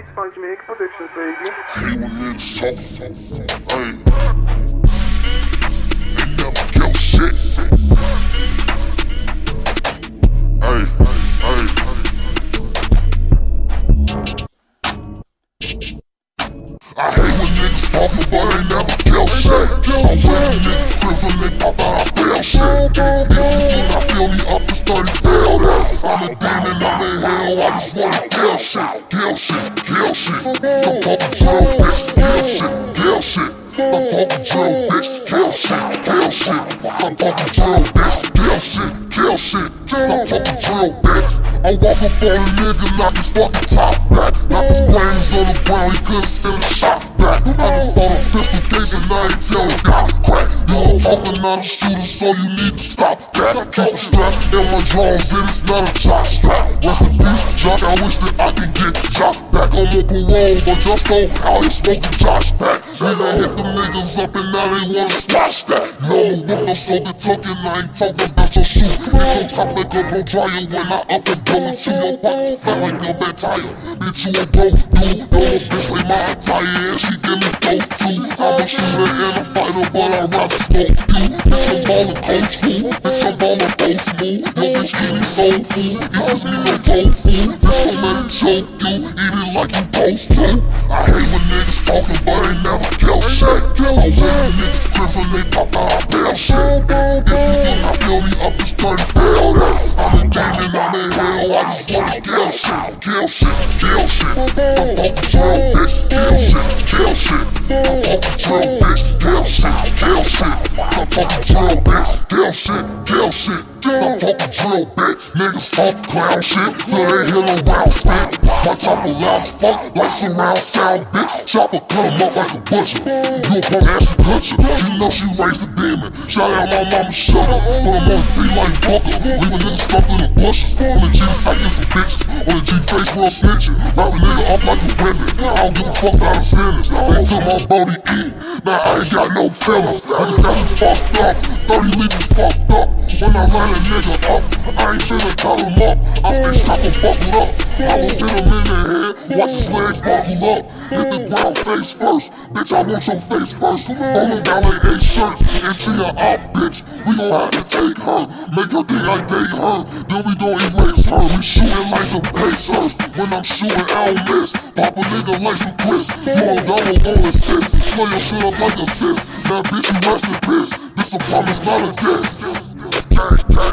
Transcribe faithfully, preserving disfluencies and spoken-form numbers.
Sponge Mix Productions, baby. Hey, when niggas talk, hey, they never kill shit. Hey, hey, I hate when niggas talking, but they never kill shit. I'm with niggas cribs when they pop out, I feel shit. If you do not feel me up, it's thirty feel this. I'm a demon, I'm in hell, I just wanna kill shit, kill shit, kill shit. I'm talking drill, bitch, kill shit, kill shit. I'm talking drill, bitch, kill shit, kill shit. I'm talking drill, bitch, kill shit, kill shit. I'm talking drill, bitch. I walk up on a nigga, knock his fucking top back. Knock his brains on the ground, he couldn't send a shot back. I done fought a pistol case and I ain't tell him got crack. You ain't talking out of shooter, so you need to stop that. Keep a strap in my drawers and it's not a jock strap. Rest in peace, Jock, I wish that I could get Jock back on my parole, but just go out here smoking Josh back. Then I hit the niggas up and now they wanna splash that. Yo, with no soda talking, I ain't talking about your shoe. Hit your top like a blow dryer when I up and blow it to your butt. Felt like a bad tire. Bitch, you a broke dude. Yo, bitch, play my attire and she give me dope too. I'm a shooter and a fighter, but I'd rather smoke you. Bitch, I'm ballin' coach fool. Bitch, I'm ballin' coach fool. Yo, bitch, give me soul food. Eat me no tofu. Bitch, don't let it choke you. Eat it like you supposed to. I hate when niggas talking, but they never kill shit. I wear niggas cribs when they pop out, I bail shit. If you do not feel me up, it's thirty feel this. I'm a demon, I'm in hell, I just wanna kill shit, kill shit, kill shit. I'm talking drill, bitch, kill shit, kill shit. I'm talking drill, bitch, kill shit, kill shit. I'm talking drill, bitch, kill shit, kill shit. I'm talking drill, bitch. Niggas talk clown shit till they hit a round spit. My chopper loud as fuck like surround sound, bitch. Chopper cut him up like a butcher. You a punk ass butcher. You know she raised a demon. Shout out my mama sugar. Put him on the T like Booker. Leave a nigga stuffed in the bushes. On the G site get some bitches. On the G face real snitching. Wrap a nigga up like a ribbon. I don't give a fuck about a sentence. They took my body eat. Now I ain't got no feelings. Niggas got me fucked up. thirty liters fucked up. When I line a nigga up, I ain't finna cut him up. I stay strapped and buckled up. I was hit him in the head, watch his legs buckle up. Hit the ground face first, bitch, I want your face first. Hold him down like eight shirts, and she a op, bitch. We gon' have to take her, make her think I date her. Then we gon' erase her, we shootin' like the Pacers. When I'm shootin', I don't miss. Pop a nigga like some Chris, more double on assist. Slow your shit up like a sis. Now bitch, you rest in piss. This apartment's not a diss. Gang, gang.